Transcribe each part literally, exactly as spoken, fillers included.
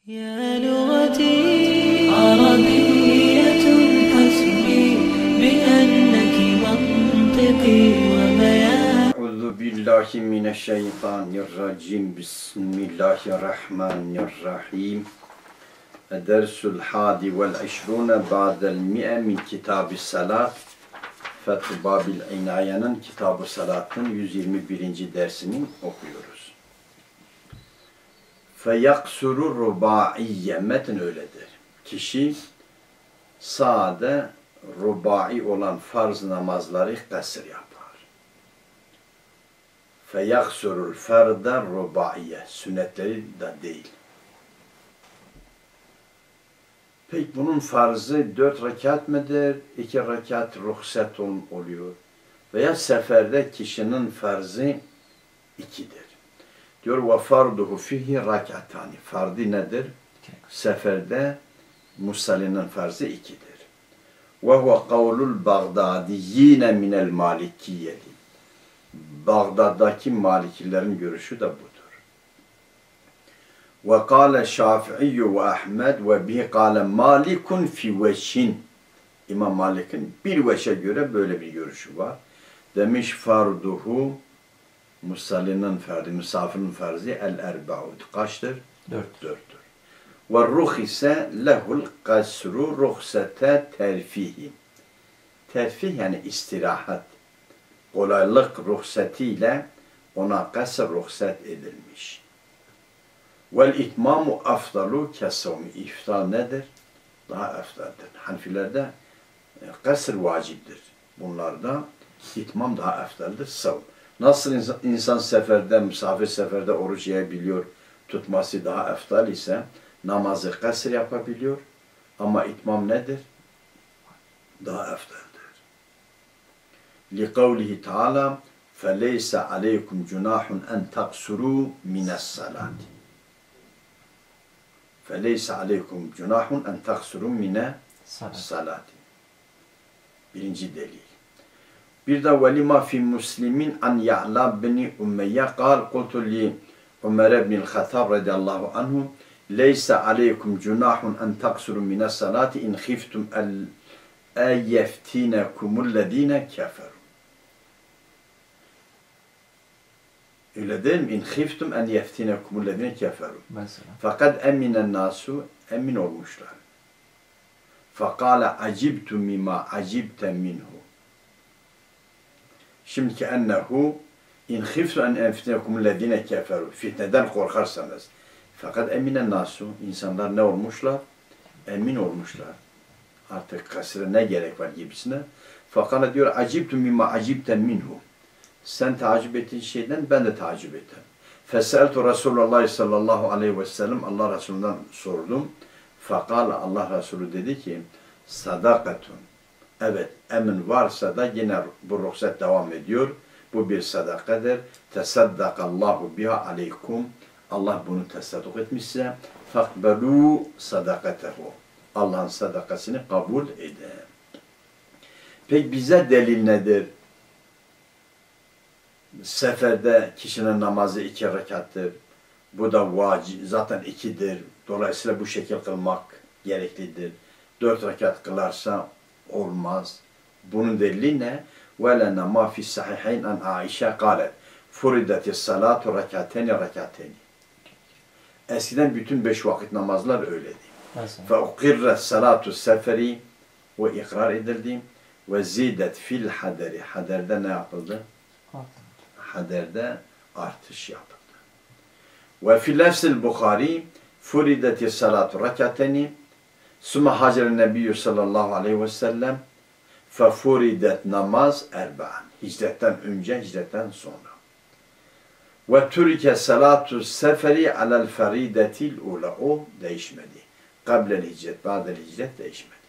يا لغتي عربية حسبي بأنك منطقي وبيان أعوذ بالله من الشيطان الرجيم بسم الله الرحمن الرحيم الدرس الحادي والعشرون بعد المئة من كتاب الصلاة Feth-i Babil İnaya'nın Kitab-ı Salat'ın yüz yirmi birinci dersini okuyoruz. Feyaksuru rubaiye metin öyledir. Kişi sade rubai olan farz namazları kasır yapar. Feyaksurul ferda rubaiye sünnetleri de değil. Peki bunun farzı dört rekat mıdır? İki rekat ruhsat oluyor. Veya seferde kişinin farzı ikidir. Diyor ve farduhu fihi rakatani. Fardı nedir? Seferde musallinin farzı ikidir. Ve huve kavlul Bağdadiyyine minel malikiyeti. Bağdad'daki Malikilerin görüşü de budur. Ve kâle Şafii ve Ahmed ve bihi kâle Malikun fi veşin. İmam Malik'in bir veşe göre böyle bir görüşü var. Demiş farduhu musallinin fardı, misafirin farzı el-erba'ud. Kaçtır? Dört. Dörttür. Ve ruh ise lehul kasru ruhsete terfihi. Terfih yani istirahat. Kolaylık ruhsetiyle ona kasr ruhsat edilmiş. Vel itmamu afdalu kesavmi. İftar nedir? Daha afdaldır. Hanfilerde kasr vaciptir. Bunlarda itmam daha afdaldır. Savm. Nasıl insan, insan seferde, misafir seferde oruç yiyebiliyor, tutması daha afdal ise namazı kasr yapabiliyor. Ama itmam nedir? Daha afdaldır. Liqavlihi Teala فَلَيْسَ عَلَيْكُمْ جُنَاحٌ اَنْ تَقْسُرُوا مِنَ الصَّلَاةِ فَلَيْسَ عَلَيْكُمْ جُنَاحٌ اَنْ تَقْسُرُوا مِنَ الصَّلَاةِ Birinci delil. Bir de velima fi Müslimin an Ya'la bin Umeyye kal kultu li Ömer ibn el-Hattab radıyallahu anhu leysa aleykum cunahun en taksuru mine salati in khiftum el yeftinekumul-lezine keferu. Öyle değil mi? İn khiftum en yeftinekumul-lezine keferu. Fakat eminen nasu emin olmuşlar. Fakale acibtu mimma acibte minhu. Şimdiki ennehu in khiftu en enftinekumul-lezine keferu. Fitneden korkarsanız. Fakat eminen nasu insanlar ne olmuşlar? Emin olmuşlar. Artık kasıra ne gerek var gibisine. Fakat diyor acibtu mimma acibten minhu. Sen tacip ettiğin şeyden ben de tacip ettim. Feseltu Resulullah sallallahu aleyhi ve sellem Allah Resulü'nden sordum. Fakat Allah Resulü dedi ki sadakatun. Evet, emin varsa da yine bu ruhsat devam ediyor. Bu bir sadakadır. Tesaddakallahu biha aleykum. Allah bunu tesadduk etmişse fakbelu sadakatehu. Allah'ın sadakasını kabul edin. Peki bize delil nedir? Seferde kişinin namazı iki rekattır. Bu da vacip, zaten ikidir. Dolayısıyla bu şekil kılmak gereklidir. Dört rekat kılarsa olmaz. Bunun delili ne? وَلَنَا مَا فِي السَّحِحَيْنَ عَنْ عَائِشَةَ قَالَتْ فُرِدَتِ الصَّلَاةُ رَكَاتَيْنِ رَكَاتَيْنِ. Eskiden bütün beş vakit namazlar öyleydi. فَاُقِرَّ الصَّلَاةُ السَّفَرِ ve ikrar edildi. وَزِيدَتْ فِي الْحَدَرِ. Haderde ne yapıldı? Haderde artış yapıldı. وَفِي لَفْسِ الْبُخَارِ فُرِدَتِ الصَّلَاةُ رَكَاتَيْنِ Sümme hacer Nebiyyü sallallahu aleyhi ve sellem fefuridet namaz erba'an. Hicretten önce, hicretten sonra. Ve türke salatu seferi alel feridetil ula. O değişmedi. Kablel hicret, ba'del hicret değişmedi.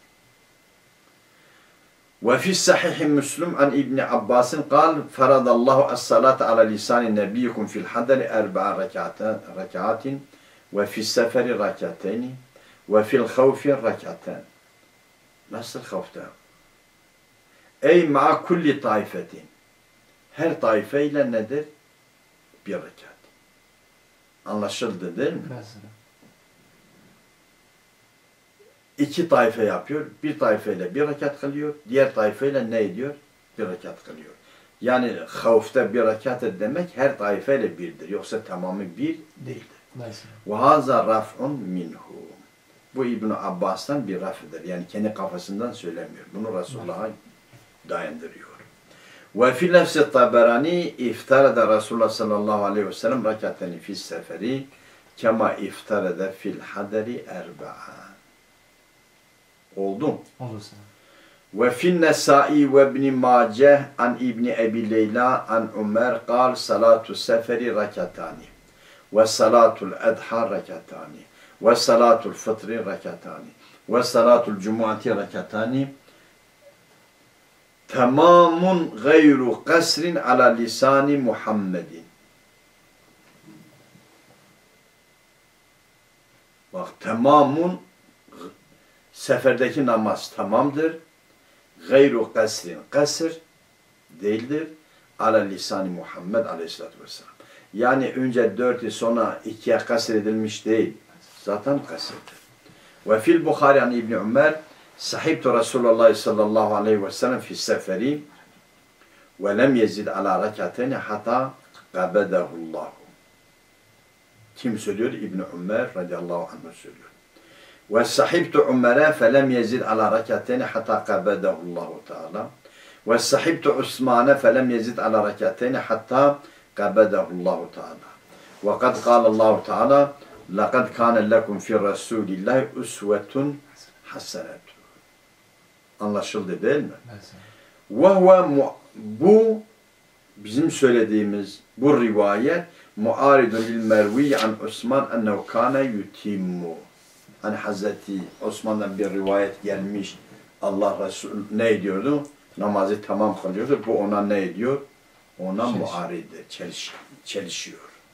Ve fi sahih Müslüm an İbni Abbas'ın kal feradallahu as-salata ala lisani nebiyyikum fil hadari erba'a rekatin ve fi seferi rekateyni ve fil havfi rekaten. Nasıl havfta? Ey ma'a kulli taifetin. Her taifeyle nedir? Bir rekat. Anlaşıldı değil mi? Mesela. iki tayfe yapıyor. Bir tayfeyle bir rekat kılıyor. Diğer tayfeyle ne ediyor? Bir rekat kılıyor. Yani havfta bir rekat demek her tayfeyle birdir. Yoksa tamamı bir değildir. Ve haza raf'un minhu. Bu İbn Abbas'tan bir raf'dır. Yani kendi kafasından söylemiyor. Bunu Resulullah'a dayandırıyor. Ve fi lefsi Taberani iftarada Resulullah sallallahu aleyhi ve sellem rekateni fis seferi kema iftarada fil haderi erba'a. Oldu. Olur. Ve fin Nesai ve İbn Maceh an İbn Ebi Leyla an Ömer kal salatu seferi rekatani ve salatul adha rekatani ve salatul fıtri rekatani ve salatul cumuati rekatani tamamun gayru kasrin ala lisani Muhammedin. Bak tamamun seferdeki namaz tamamdır. Gayru kasrin kasır değildir. Ala lisani Muhammed aleyhissalatü vesselam. Yani önce dörtü sonra ikiye kasır edilmiş değil. Zaten kasırdır. Ve fil Bukhari yani İbni Ömer sahibtu Resulullah sallallahu aleyhi ve sellem fi seferi ve lem yezid ala rekateni hatta qabedahullahu. Kim söylüyor? İbni Ömer radıyallahu anh söylüyor. Ve sahibtu Ömer'e felem yezid ala rekateni hatta qabedahullahu teala. Ve sahibtu Osman'e felem yezid ala rekateni hatta qabedahullahu teala. Ve kad kâlallahu teala لَقَدْ كَانَ لَكُمْ فِي رَسُولِ اللّٰهِ اُسْوَةٌ حَسَنَةٌ. Anlaşıldı değil mi? وَهُوَ Bu bizim söylediğimiz bu rivayet muaridun lil mervi an Osman ennehu kana yutimmu. Hani Hazreti Osman'dan bir rivayet gelmiş. Allah Resulü ne ediyordu? Namazı tamam kılıyordu. Bu ona ne ediyor? Ona muaridir. Çeliş, çelişiyor.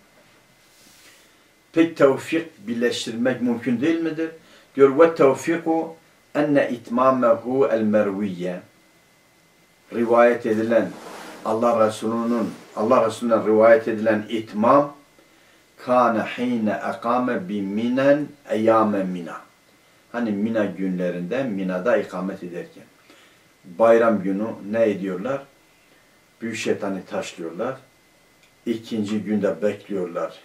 Peki tevfik birleştirmek mümkün değil midir? Diyor ve tevfiku enne itmamehu el merviye. Rivayet edilen Allah Resulü'nün Allah Resulü'nden rivayet edilen itmam kana hine akame bi minen eyyame mina. Hani Mina günlerinde Mina'da ikamet ederken bayram günü ne ediyorlar? Büyük şeytanı taşlıyorlar. İkinci günde bekliyorlar.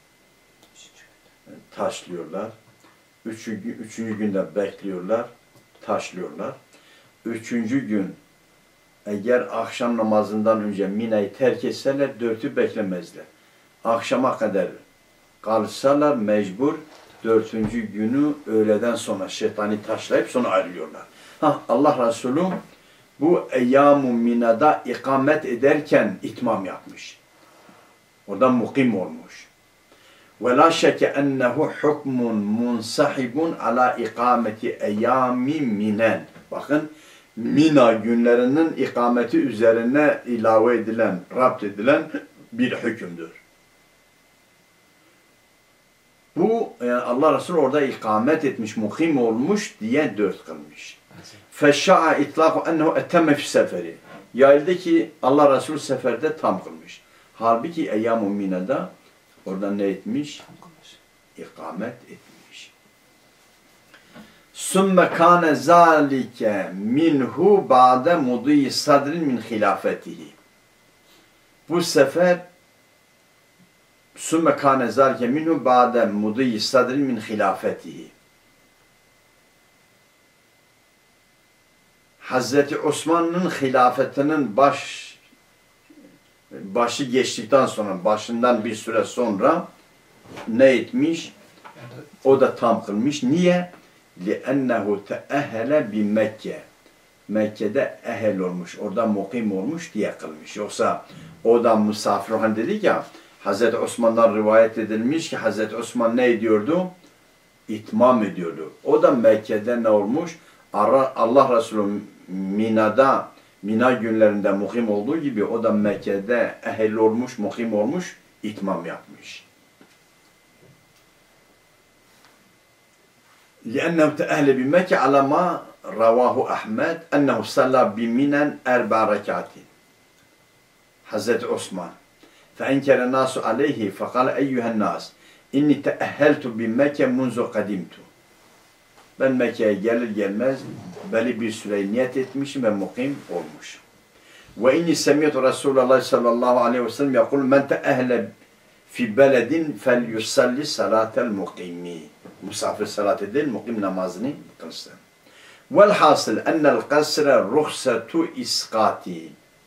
Taşlıyorlar. Üçüncü, üçüncü günde bekliyorlar. Taşlıyorlar. Üçüncü gün eğer akşam namazından önce Mina'yı terk etseler dörtü beklemezler. Akşama kadar kalsalar mecbur dörtüncü günü öğleden sonra şeytanı taşlayıp sonra ayrılıyorlar. Ha, Allah Resulü bu Eyyam-ı Mina'da ikamet ederken itmam yapmış. Oradan mukim olmuş. وَلَا شَكَ اَنَّهُ حُكْمٌ مُنْسَحِبٌ عَلَى اِقَامَةِ اَيَّامِ مِنَنْ. Bakın, Mina günlerinin ikameti üzerine ilave edilen, rapt edilen bir hükümdür. Bu, yani Allah Resulü orada ikamet etmiş, mukim olmuş diye dört kılmış. فَشَّعَ اِطْلَاقُ اَنَّهُ اَتَّمَ فِي seferi. Yayıldı ki Allah Resulü seferde tam kılmış. Halbuki Eyyam-ı Mina'da orada ne etmiş? İkamet etmiş. Sümme kâne zâlike minhu ba'de mudî sadrin min hilafetihi. Bu sefer sümme kâne zâlike minhu ba'de mudî sadrin min hilafetihi. Hazreti Osman'ın hilafetinin baş başı geçtikten sonra, başından bir süre sonra ne etmiş? O da tam kılmış. Niye? لِأَنَّهُ تَأَهَلَ بِمَكَّةِ. Mekke'de ehel olmuş, orada mukim olmuş diye kılmış. Yoksa o da misafir olan dedik ya, Hazreti Osman'dan rivayet edilmiş ki Hazreti Osman ne ediyordu? İtmam ediyordu. O da Mekke'de ne olmuş? Allah Resulü Mina'da Mina günlerinde mukim olduğu gibi o da Mekke'de ehel olmuş, mukim olmuş, itmam yapmış. لِأَنَّهُ تَأَهْلَ بِمَكَّةِ عَلَى مَا رَوَاهُ أَحْمَدْ اَنَّهُ صَلَّى بِمِنًا اَرْبَعَ رَكَاتٍ. Hazreti Osman فَاَنْكَرَ النَّاسُ عَلَيْهِ فَقَالَ اَيُّهَا النَّاسِ اِنِّي تَأَهَّلْتُ بِمَكَّةِ مُنْزُ قَدِمْتُ. Ben Mekke'ye gelir gelmez belli bir süre niyet etmişim ve mukim olmuş. Ve inni semiyatu Resulullah sallallahu aleyhi ve sellem yakul men teehle fi beledin fel yusalli salatel mukimi. Misafir salat edil, mukim namazını kılsın. Velhasıl ennel kasre ruhsetu iskati.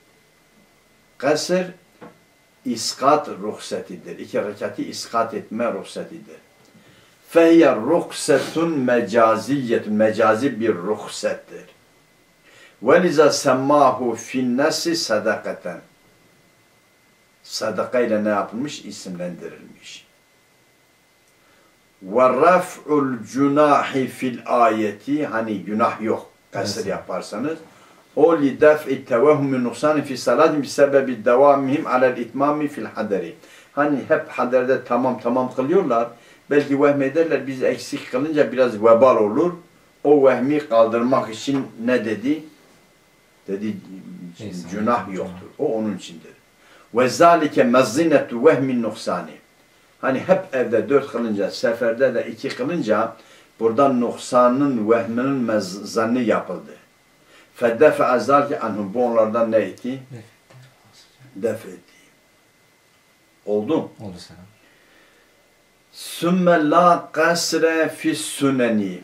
Kasr iskat ruhsetidir. İki rekatı iskat etme ruhsetidir. Fehye ruhsetun mecaziyetun. Mecazi bir ruhsettir. Veliza semmahu finnesi sadakaten. Sadaka ile ne yapılmış? İsimlendirilmiş. Ve raf'ul cunahi fil ayeti. Hani günah yok. Kasır yaparsanız. O li daf'i tevahhumi nuksani fi salatin bi sebebi devamihim alel itmami fil haderi. Hani hep haderde tamam tamam kılıyorlar. Belki vehmederler biz eksik kılınca biraz vebal olur. O vehmi kaldırmak için ne dedi? Dedi günah yoktur. O onun içindir. Ve zalike mezzinetu vehmin nuksani. Hani hep evde dört kılınca, seferde de iki kılınca buradan nuksanın, vehminin zannı yapıldı. Feddefe azalke anhum. Bu onlardan ne etti? Def etti. Oldu? Oldu selam. Sümme la kasre fis süneni.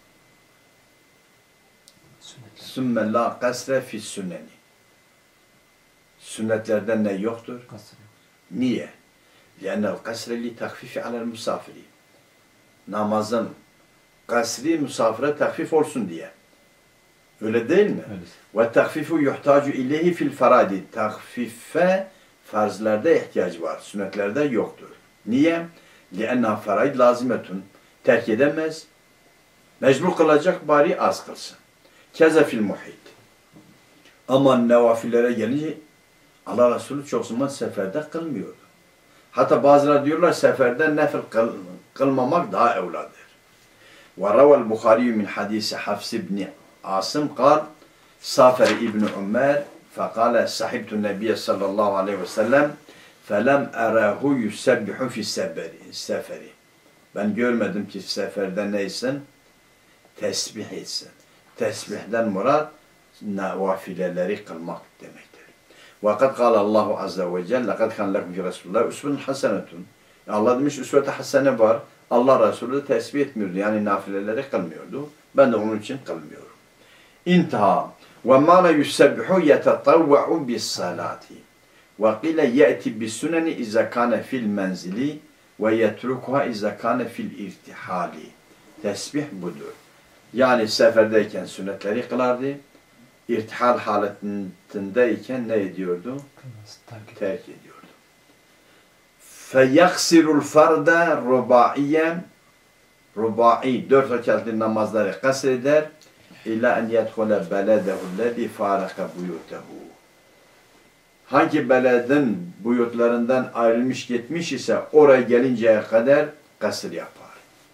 Sümme la kasre fis süneni. Sünnetlerden ne yoktur? Kasır yok. Niye? Lennel kasre li takfifi alel misafiri. Namazın kasri misafire takfif olsun diye. Öyle değil mi? Ve takfifu yuhtacu ileyhi fil faradi. Takfife farzlarda ihtiyaç var. Sünnetlerde yoktur. Niye? لِأَنَّهَا فَرَيْدْ لَازِمَةٌ. Terk edemez. Mecbur kılacak, bari az kılsın. Keze fil muhit. Ama nevafillere gelince Allah Resulü çok zaman seferde kılmıyordu. Hatta bazıları diyorlar seferde nefil kıl, kılmamak daha evladır. وَرَوَى الْبُخَارِيُّ مِنْ حَدِيثِ حَفْسِ بْنِ عَاصِمْ قال سافر ابن عمر فقال صحبت النبي صلى الله عليه وسلم فَلَمْ اَرَهُ يُسَبِّحُ فِي السَّفَرِ. Ben görmedim ki seferde neysin? Tesbih etsin. Tesbihden murat nafileleri kılmak demektir. وَقَدْ قَالَ اللّٰهُ عَزَّ وَجَلَّ لَقَدْ كَانَ لَكُمْ فِي رَسُولِ اللّٰهِ اُسْوَةٌ حَسَنَةٌ. Allah demiş üsvet-i hasene var. Allah Resulü de tesbih etmiyordu. Yani nafileleri kılmıyordu. Ben de onun için kılmıyorum. İntaha. وَمَانَ يُسَبِّحُ يَتَطَوَّعُ بِالصَّلَاتِ. وَقِيلَ يَأْتِ بِالسُّنَنِ اِذَا كَانَ فِي الْمَنْزِلِ وَيَتْرُكُهَا اِذَا كَانَ فِي الْاِرْتِحَالِ. Tesbih budur. Yani seferdeyken sünnetleri kılardı. İrtihal haletindeyken ne ediyordu? Terk ediyordu. فَيَخْسِرُ الْفَرْدَ رُبَاعِيًا. Rubai, dört rekatli namazları kasreder. İlâ en yedhule beledehüllezî fâraka buyutehu. Hangi beledin buyutlarından ayrılmış gitmiş ise oraya gelinceye kadar kasır yapar.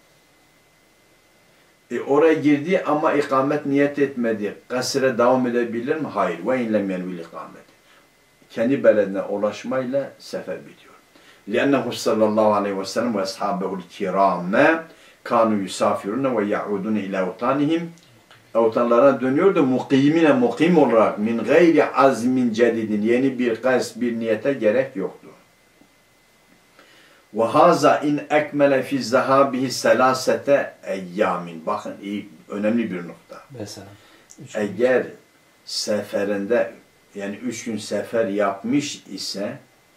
E oraya girdi ama ikamet niyet etmedi. Kasıra devam edebilir mi? Hayır. Ve inlem yenvil ikamet. Kendi beledine ulaşmayla sefer bitiyor. لِأَنَّهُ sallallahu aleyhi ve sellem ve ashabehu'l kirâme kânû yusafirûne ve ya'udûne ilâ evtânihim. Evtanlarına dönüyordu mukimine mukim olarak min gayri azmin cedidin, yeni bir kasb, bir niyete gerek yoktu. Ve haza in ekmele fi zahabihi selasete eyyamin. Bakın iyi, önemli bir nokta. Mesela. Eğer seferinde yani üç gün sefer yapmış ise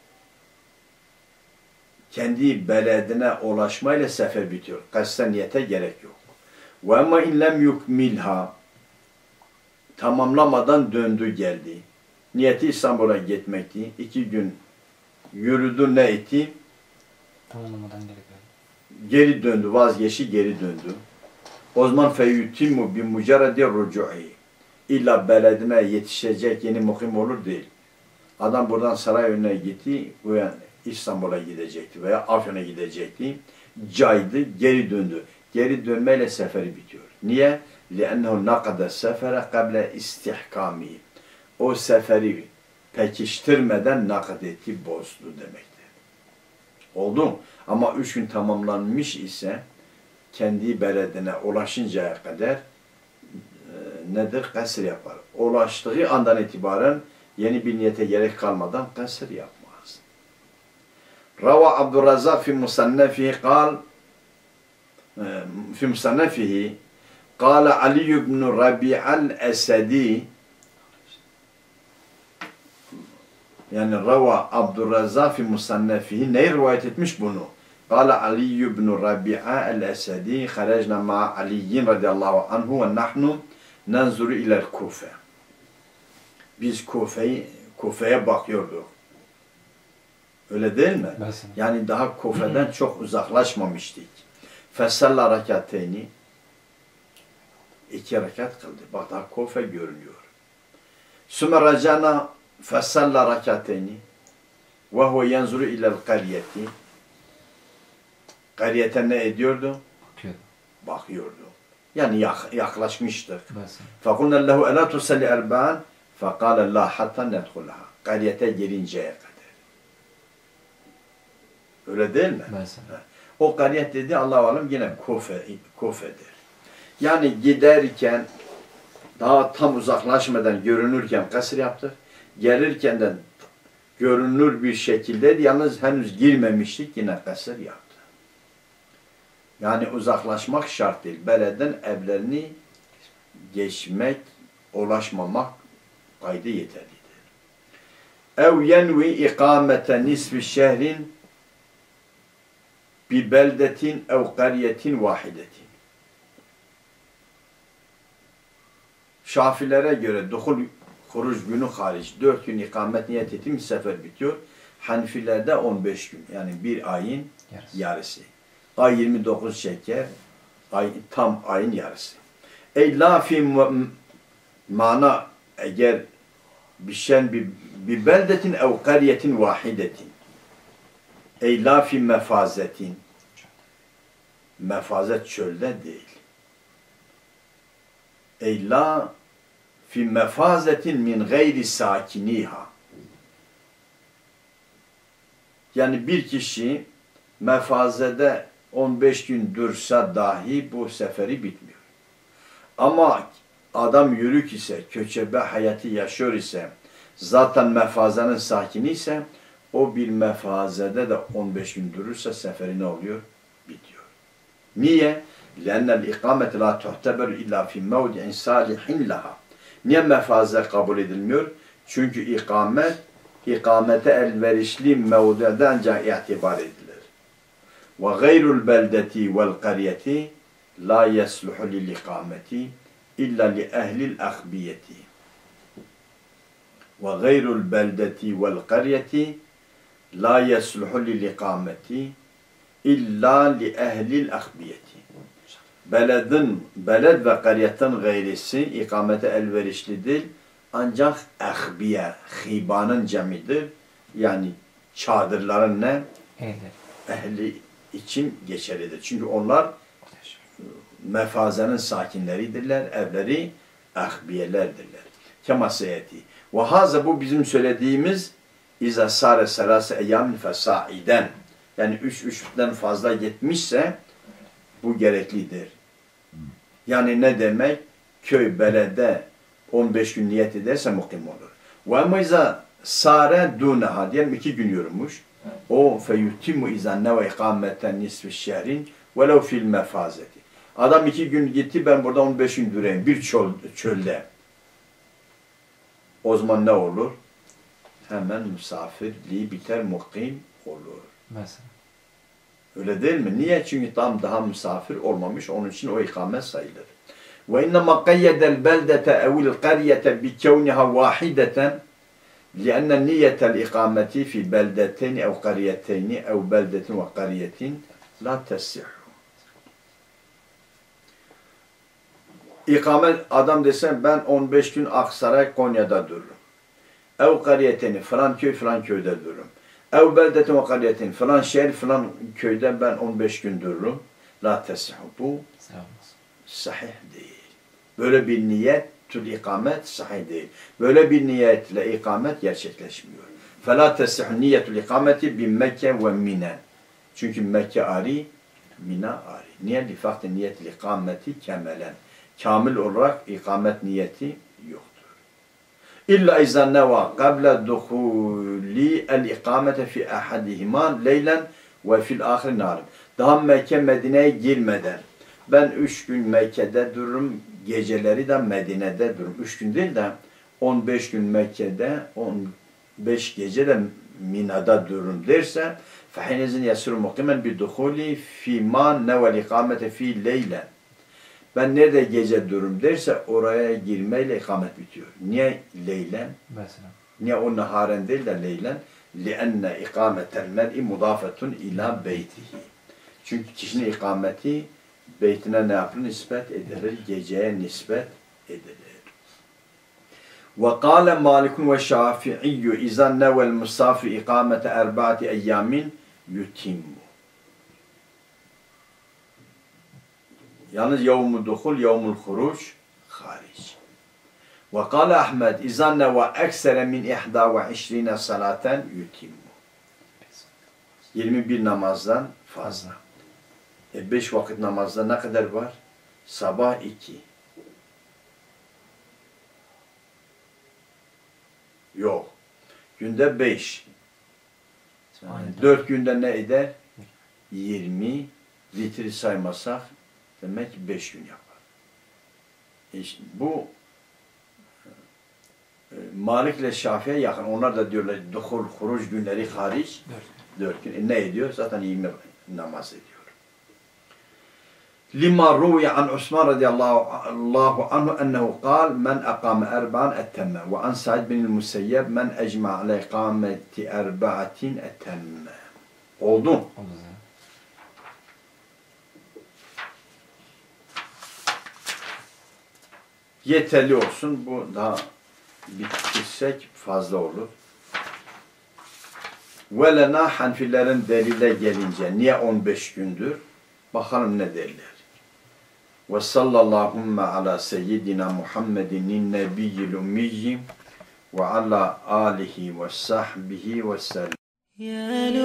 kendi beledine ulaşmayla sefer bitiyor. Kasden niyete gerek yok. Ve ama in lem yukmilha, tamamlamadan döndü geldi. Niyeti İstanbul'a gitmekti. İki gün yürüdü, ne etti? Tamamlamadan geri geldi. Geri döndü, vazgeçti, geri döndü. O zaman feyutimu bi mucarredi rucu'i. İlla beledine yetişecek yeni mukim olur değil. Adam buradan saray önüne gitti, veya İstanbul'a gidecekti veya Afyon'a gidecekti. Caydı, geri döndü. Geri dönmeyle seferi bitiyor. Niye? لِأَنَّهُ نَقَدَ السَّفَرَ قَبْلَ اِسْتِحْكَامِهِ. O seferi pekiştirmeden nakad etti, bozdu demektir. Oldu. Ama üç gün tamamlanmış ise kendi beledine ulaşıncaya kadar e, nedir? Kasır yapar. Ulaştığı andan itibaren yeni bir niyete gerek kalmadan kasır yapmaz. Rava Abdurrazzak fi musannefihi kal fi musannefihi قال علي بن ربيع الأسدي yani Rava Abdurrazzak fi musannefihi neyi rivayet etmiş bunu? قال علي بن ربيع الأسدي خرجنا مع علي رضي الله عنه ونحن ننظر إلى الكوفة. Biz Kufe'ye Kufe'ye bakıyorduk. Öyle değil mi? Mesela. Yani daha Kufe'den çok uzaklaşmamıştık. Fesalla rekateyni iki rekat kıldı. Bak daha Kufe görünüyor. Sümme racana fesalla rekateyni ve huve yenzuru ilel kariyeti. Kariyete ne ediyordu? Bakıyordu. Bakıyordu. Yani yak, yaklaşmıştık. Mesela. فَقُلْنَا لَهُ اَلَا تُسَلِّ اَرْبَعًا فَقَالَ اللّٰهِ حَتَّى نَدْخُلَهَا. Kariyete gelinceye kadar. Öyle değil mi? Mesela. O kariyet dedi Allah-u Alem yine Kufe, Kufe'dir. Yani giderken daha tam uzaklaşmadan görünürken kasır yaptık. Gelirken de görünür bir şekilde yalnız henüz girmemiştik yine kasır yaptık. Yani uzaklaşmak şart değil. Beleden evlerini geçmek, ulaşmamak kaydı yeterlidir. Ev yenvi ikamete nisfi şehrin bi beldetin ev kariyetin vahidetin. Şafilere göre duhul huruc günü hariç dört gün ikamet niyet ettiğim sefer bitiyor. Hanfilerde on beş gün. Yani bir ayın Yarısı. yarısı. Ay yirmi dokuz şeker, ay, tam ayın yarısı. Ey la fi mana eğer bişen bir, bir beldetin ev kariyetin vahidetin. Ey la fi mefazetin. Mefazet çölde değil. Ey la fi mefazetin min gayri sakiniha. Yani bir kişi mefazede on beş gün dursa dahi bu seferi bitmiyor. Ama adam yürük ise, köçebe hayatı yaşıyor ise, zaten mefazenin sakini ise, o bir mefazede de on beş gün durursa seferi ne oluyor? Bitiyor. Niye? لَاَنَّ الْاِقَامَةِ لَا تُحْتَبَرُ اِلَّا فِي مَوْدِعٍ صَالِحٍ لَهَا. Niye mefaze kabul edilmiyor? Çünkü ikamet, ikamete elverişli mevdede ancak itibar edilir. وغير البلدة والقرية لا يصلح للإقامة إلا لأهل الأخبية. وغير البلدة والقرية لا يصلح للإقامة إلا لأهل الأخبية. Beledin, beled ve kariyetin gayrisi ikamete elverişlidir. Ancak ahbiye, hibanın cemidir. Yani çadırların ne? Ehli. Ehli için geçerlidir. Çünkü onlar mefazenin sakinleridirler, evleri ahbiyelerdirler. Kema seyeti. Ve haza bu bizim söylediğimiz İza sare selase eyyamin fesaiden. Yani üç üçten fazla gitmişse bu gereklidir. Yani ne demek? Köy, belede on beş gün niyet ederse mukim olur. Ve ama iza sare dunaha diyelim iki gün yürümüş. O feyutimu izanne ve ikameten nisfi şehrin velev fil mefazeti. Adam iki gün gitti, ben burada on beş gün durayım bir çöl, çölde. O zaman ne olur? Hemen misafirliği biter, mukim olur. Mesela. Öyle değil mi? Niye? Çünkü tam daha misafir olmamış, onun için o ikamet sayılır. Ve innema qayyedel beldete evil qaryete bi kevniha vahideten لأن نية الإقامة في بلدتين أو قريتين أو بلدة وقرية لا تصح. İkamet adam desen ben on beş gün Aksaray Konya'da dururum. Ev kariyetini falan köy falan köyde dururum. Ev beldetin ve kariyetin falan şehir falan köyde ben on beş gün dururum. La tesih. Bu sahih değil. Böyle bir niyet tül ikamet sahih değil. Böyle bir niyetle ikamet gerçekleşmiyor. فَلَا تَسِحُ نِيَّةُ الْاِقَامَةِ بِمَّكَّ وَمِنَا. Çünkü Mekke ari, Mina ari. Niye? Li fakti niyet ikameti kemelen. Kamil olarak ikamet niyeti yoktur. İlla izan neva qabla duhuli el ikamete fi ahadihima leylen ve fil ahir narim. Daha Mekke Medine'ye girmeden ben üç gün Mekke'de dururum, geceleri de Medine'de dururum. Üç gün değil de on beş gün Mekke'de, on beş gece de Mina'da dururum derse فَحِنَزِنْ يَسُرُ مُقِمًا بِدُخُولِ فِي مَا نَوَ الْاِقَامَةَ فِي لَيْلًا. Ben nerede gece dururum derse oraya girmeyle ikamet bitiyor. Niye leylen? Mesela. Niye o naharen değil de leylen? لِأَنَّ اِقَامَةَ الْمَرْءِ مُضَافَةٌ اِلَى بَيْتِهِ. Çünkü kişinin ikameti beytine ne yapılır? Nispet edilir. Geceye nispet edilir. وَقَالَ مَالِكٌ وَالشَّافِعِيُّ اِذَا نَوَ الْمُسَافِرِ اِقَامَةَ اَرْبَعَةِ اَيَّامٍ يُتِمُّ. Yalnız yevmu duhul, yevmul huruç hariç. وَقَالَ Ahmed اِذَا نَوَ اَكْسَرَ مِنْ اِحْدَى وَعِشْرِينَ صَلَاتًا يُتِمُّ. yirmi bir namazdan fazla. E beş vakit namazda ne kadar var? Sabah iki. Yok. Günde beş. Yani dört günde ne eder? Yirmi. Vitri saymasak demek ki beş gün yapar. İşte bu e, Malik ile Şafi'ye yakın. Onlar da diyorlar duhul, huruc günleri hariç dört gün. E, ne ediyor? Zaten yirmi namaz ediyor. Lima ruviye an Osman radıyallahu anhu ennehu kal men akame erba'an ettemme ve an Sa'id bin Musayyeb men ecma ala ikameti erba'atin ettemme. Oldu. Oldu. Yeterli olsun. Bu daha bitirsek fazla olur. Ve lena Hanfilerin delile gelince niye on beş gündür? Bakalım ne derler. Ve sallallahu ala seyyidina Muhammedin nebiyyil ummiyyi ve ala alihi ve sahbihi ve sellem.